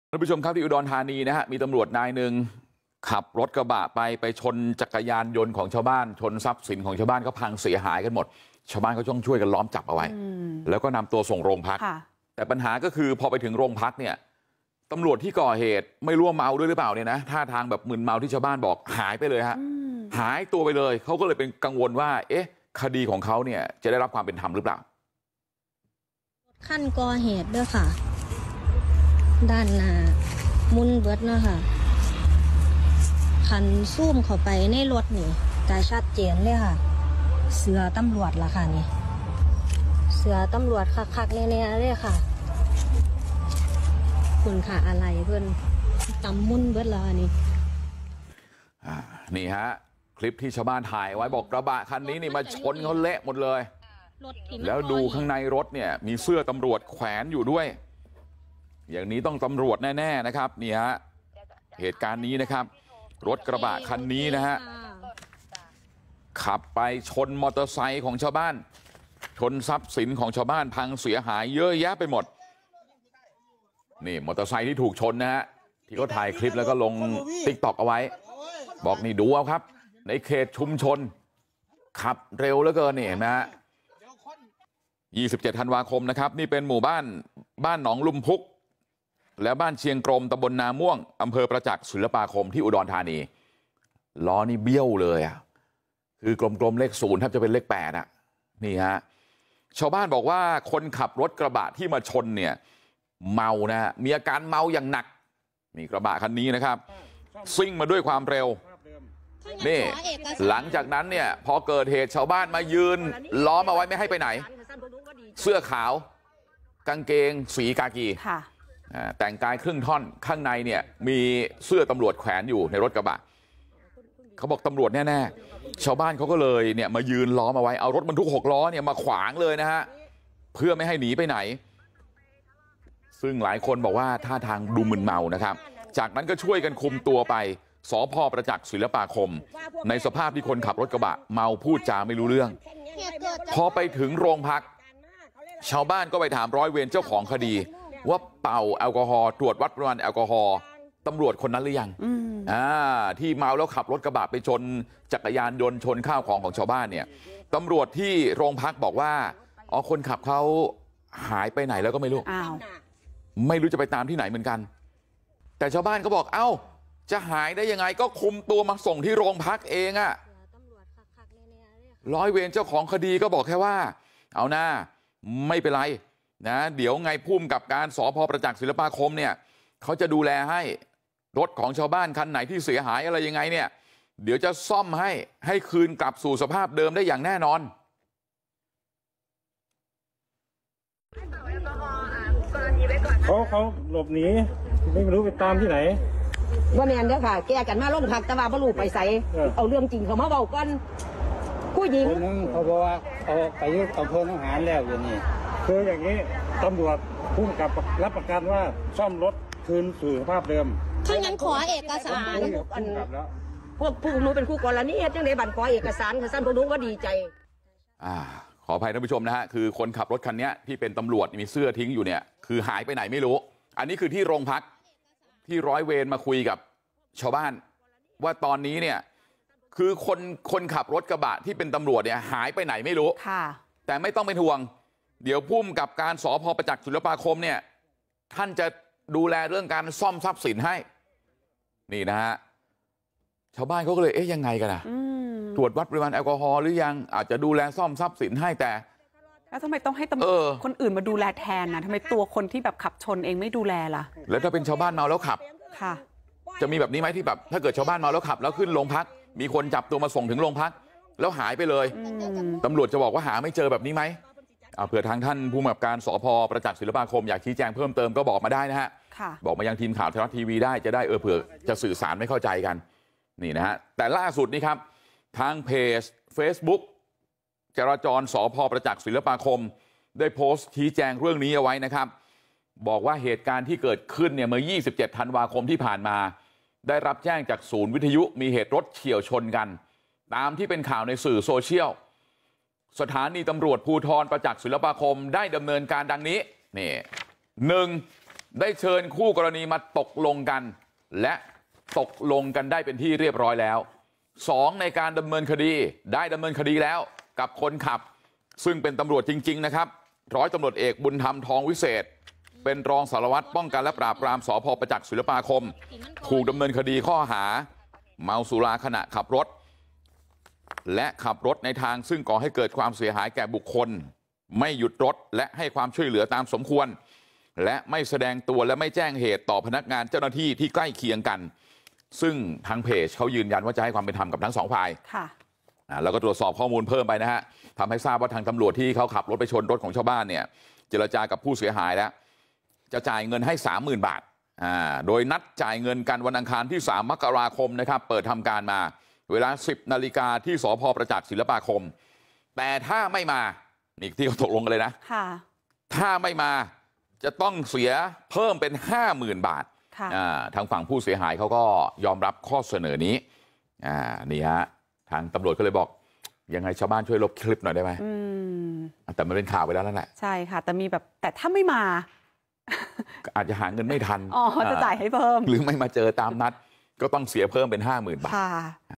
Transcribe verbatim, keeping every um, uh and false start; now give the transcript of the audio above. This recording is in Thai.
ท่านผู้ชมครับที่อุดรธานีนะฮะมีตำรวจนายหนึ่งขับรถกระบะไปไปชนจักรยานยนต์ของชาวบ้านชนทรัพย์สินของชาวบ้านก็พังเสียหายกันหมดชาวบ้านเขาต้องช่วยกันล้อมจับเอาไว้แล้วก็นำตัวส่งโรงพักแต่ปัญหาก็คือพอไปถึงโรงพักเนี่ยตำรวจที่ก่อเหตุไม่รู้ว่าเมาด้วยหรือเปล่าเนี่ยนะท่าทางแบบมึนเมาที่ชาวบ้านบอกหายไปเลยฮะหายตัวไปเลยเขาก็เลยเป็นกังวลว่าเอ๊ะคดีของเขาเนี่ยจะได้รับความเป็นธรรมหรือเปล่าขั้นก่อเหตุด้วยค่ะด้านหน้ามุนเบิดเนาะค่ะคันซูมเข้าไปในรถนี่กาชัดเจนเลยค่ะเสือตำรวจล่ะค่ะนี่เสือตำรวจคักๆแน่ๆเลยค่ะคุณค่ะอะไรเพื่อนตำมุนเบิดแล้วนี่อ่านี่ฮะคลิปที่ชาวบ้านถ่ายไว้บอกกระบะคันนี้นี่มาชนเขาเละหมดเลยแล้วดูข้างในรถเนี่ยมีเสื้อตำรวจแขวนอยู่ด้วยอย่างนี้ต้องตำรวจแน่ๆนะครับนี่ฮะเหตุการณ์นี้นะครับรถกระบะคันนี้นะฮะขับไปชนมอเตอร์ไซค์ของชาวบ้านชนทรัพย์สินของชาวบ้านพังเสียหายเยอะแยะไปหมดนี่มอเตอร์ไซค์ที่ถูกชนนะฮะที่เขาถ่ายคลิปแล้วก็ลงติ๊กต็อกเอาไว้บอกนี่ดูเอาครับในเขตชุมชนขับเร็วเหลือเกินนี่เห็นไหมฮะยี่สิบเจ็ดธันวาคมนะครับนี่เป็นหมู่บ้านบ้านหนองลุมพุกและบ้านเชียงกรมตำบลนาม่วงอำเภอประจักษ์ศิลปาคมที่อุดรธานีล้อนี่เบี้ยวเลยอ่ะคือกลมๆเลขศูนย์แทบจะเป็นเลขแปดอ่ะนี่ฮะชาวบ้านบอกว่าคนขับรถกระบะที่มาชนเนี่ยเมานะฮะมีอาการเมาอย่างหนักนี่กระบะคันนี้นะครับซิ่งมาด้วยความเร็วนี่หลังจากนั้นเนี่ยพอเกิดเหตุชาวบ้านมายืนล้อมเอาไว้ไม่ให้ไปไหนเสื้อขาวกางเกงสีกากีแต่งกายครึ่งท่อนข้างในเนี่ยมีเสื้อตำรวจแขวนอยู่ในรถกระบะเขาบอกตำรวจแน่ๆชาวบ้านเขาก็เลยเนี่ยมายืนล้อมเอาไว้เอารถบรรทุกหกล้อเนี่ยมาขวางเลยนะฮะเพื่อไม่ให้หนีไปไหนซึ่งหลายคนบอกว่าท่าทางดูมึนเมานะครับจากนั้นก็ช่วยกันคุมตัวไปสภ.ประจักษ์ศิลปาคมในสภาพที่คนขับรถกระบะเมาพูดจาไม่รู้เรื่องพอไปถึงโรงพักชาวบ้านก็ไปถามร้อยเวรเจ้าของคดีว่าเป่าแอลกอฮอล์ตรวจวัดปริมาณแอลกอฮอล์ตำรวจคนนั้นหรือยังอ่าที่เมาแล้วขับรถกระบะไปชนจักรยานยนต์ชนข้าวของของชาวบ้านเนี่ยตำรวจที่โรงพักบอกว่าอ๋อคนขับเขาหายไปไหนแล้วก็ไม่รู้อ้าวไม่รู้จะไปตามที่ไหนเหมือนกันแต่ชาวบ้านก็บอกเอ้าจะหายได้ยังไงก็คุมตัวมาส่งที่โรงพักเองอะร้อยเวรเจ้าของคดีก็บอกแค่ว่าเอาหน้าไม่เป็นไรนะเดี๋ยวไงพุ่มกับการสภ.ประจักษ์ศิลปาคมเนี่ยเขาจะดูแลให้รถของชาวบ้านคันไหนที่เสียหายอะไรยังไงเนี่ยเดี๋ยวจะซ่อมให้ให้คืนกลับสู่สภาพเดิมได้อย่างแน่นอนเขาเขาหลบหนีไม่รู้ไปตามที่ไหนว่าแมนเด้อค่ะแกกันมาลงพักแต่ว่าบ่รู้ไปใส่เอาเรื่องจริงเขามาเบากันผู้หญิงคนนึงเขาบอกว่าเขาไปยึดอำเภอหนองหานแล้วอย่างนี้คืออย่างนี้ตำรวจพุ่งกับรับประกันว่าซ่อมรถคืนสู่สภาพเดิมถ้างั้นขอเอกสารพวกผู้รู้เป็นคู่กรณีจังได๋บัตรขอเอกสารคือสั้นผู้รู้ว่าดีใจอ่าขออภัยท่านผู้ชมนะฮะคือคนขับรถคันนี้ที่เป็นตำรวจมีเสื้อทิ้งอยู่เนี่ยคือหายไปไหนไม่รู้อันนี้คือที่โรงพักที่ร้อยเวรมาคุยกับชาวบ้านว่าตอนนี้เนี่ยคือคนคนขับรถกระบะที่เป็นตำรวจเนี่ยหายไปไหนไม่รู้ค่ะแต่ไม่ต้องเป็นห่วงเดี๋ยวพุ่มกับการสภ.ประจักษ์ศิลปาคมเนี่ยท่านจะดูแลเรื่องการซ่อมทรัพย์สินให้นี่นะฮะชาวบ้านเขาก็เลยเอ๊ะยังไงกันนะตรวจวัดปริมาณแอลกอฮอล์หรือยังอาจจะดูแลซ่อมทรัพย์สินให้แต่แล้วทำไมต้องให้ตำรวจคนอื่นมาดูแลแทนนะทำไมตัวคนที่แบบขับชนเองไม่ดูแลล่ะแล้วถ้าเป็นชาวบ้านเมาแล้วขับค่ะจะมีแบบนี้ไหมที่แบบถ้าเกิดชาวบ้านเมาแล้วขับแล้วขึ้นโรงพักมีคนจับตัวมาส่งถึงโรงพักแล้วหายไปเลยตำรวจจะบอกว่าหาไม่เจอแบบนี้ไหมเอาเผื่อทางท่านผู้กำกับการสภ.ประจักษ์ศิลปาคมอยากชี้แจงเพิ่มเติมก็บอกมาได้นะฮะบอกมายังทีมข่าวไทยรัฐทีวีได้จะได้เออเผื่อจะสื่อสารไม่เข้าใจกันนี่นะฮะแต่ล่าสุดนี่ครับทางเพจ Facebook จราจรสภ.ประจักษ์ศิลปาคมได้โพสต์ชี้แจงเรื่องนี้เอาไว้นะครับบอกว่าเหตุการณ์ที่เกิดขึ้นเนี่ยเมื่อยี่สิบเจ็ดธันวาคมที่ผ่านมาได้รับแจ้งจากศูนย์วิทยุมีเหตุรถเฉี่ยวชนกันตามที่เป็นข่าวในสื่อโซเชียลสถานีตำรวจภูธรประจักษ์ศิลปาคมได้ดำเนินการดังนี้นี่หนึ่งได้เชิญคู่กรณีมาตกลงกันและตกลงกันได้เป็นที่เรียบร้อยแล้วสองในการดำเนินคดีได้ดำเนินคดีแล้วกับคนขับซึ่งเป็นตำรวจจริงๆนะครับร้อยตำรวจเอกบุญธรรมทองวิเศษเป็นรองสารวัตรป้องกันและปราบปรามสภ.ประจักษ์ศิลปาคมถูกดำเนินคดีข้อหาเมาสุราขณะขับรถและขับรถในทางซึ่งก่อให้เกิดความเสียหายแก่บุคคลไม่หยุดรถและให้ความช่วยเหลือตามสมควรและไม่แสดงตัวและไม่แจ้งเหตุต่อพนักงานเจ้าหน้าที่ที่ใกล้เคียงกันซึ่งทางเพจเขายืนยันว่าจะให้ความเป็นธรรมกับทั้งสองฝ่ายค่ะแล้วก็ตรวจสอบข้อมูลเพิ่มไปนะฮะทำให้ทราบว่าทางตำรวจที่เขาขับรถไปชนรถของชาวบ้านเนี่ยเจรจากับผู้เสียหายแล้วจะจ่ายเงินให้ สามหมื่น บาทอ่าโดยนัดจ่ายเงินกันวันอังคารที่สามมกราคมนะครับเปิดทำการมาเวลา สิบนาฬิกาที่สภ.ประจักษ์ศิลปาคมแต่ถ้าไม่มานี่ที่เขาตกลงกันเลยนะค่ะถ้าไม่มาจะต้องเสียเพิ่มเป็น ห้าหมื่น บาทอ่าทางฝั่งผู้เสียหายเขาก็ยอมรับข้อเสนอนี้อ่านี่ฮะทางตำรวจก็เลยบอกยังไงชาวบ้านช่วยลบคลิปหน่อยได้ไหมแต่มันเป็นข่าวไปแล้วนั่นแหละใช่ค่ะแต่มีแบบแต่ถ้าไม่มาอาจจะหาเงินไม่ทันอ๋อจะจ่ายให้เพิ่มหรือไม่มาเจอตามนัดก็ต้องเสียเพิ่มเป็น ห้าหมื่น บาท